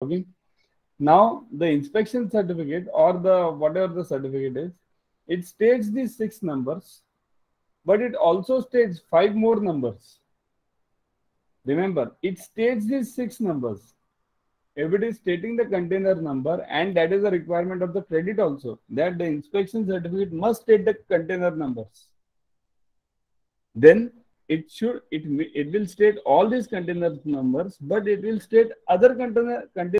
Okay. Now the inspection certificate or the whatever the certificate is, it states these 6 numbers, but it also states 5 more numbers. Remember, it states these 6 numbers. If it is stating the container number, and that is a requirement of the credit also, that the inspection certificate must state the container numbers. Then it will state all these container numbers, but it will state other container